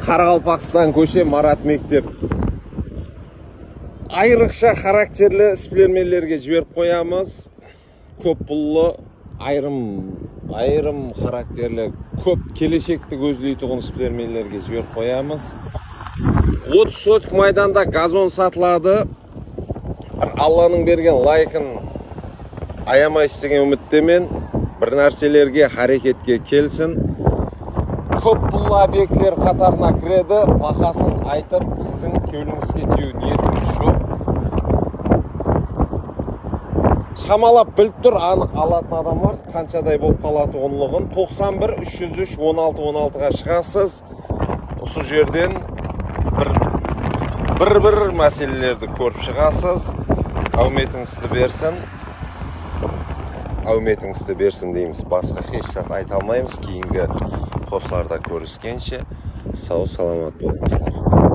Қарақалпақстан көше Марат мектеп. Айрықша характерлі сплермелерге жіберіп қоямыз. Көп бұллы, айрым характерлі, көп келешекті көздейтұғын сплермелерге жіберіп қоямыз. 30 сотық майданда газон сатылады. Алланың берген лайкын аямайсыз деген үміттемен бір нәрселерге харекетке келсін. Көп бұл объектілер қатарына кіреді, бақасын айтып, сіздің кеуліңізге теу ниетіңіз жоқ. Шамалап біліп тұр, анық алатын адамдар қаншадай болып қалаты онлығын. 91 303 16-16-ға шығасыз. Осы жерден бір мәселелерді көріп шығасыз. Әуметіңізді берсін дейміз. Басқа ешсақ айта алмаймыз. Кейінгі постларда көріскенше сау саламат болыңыздар.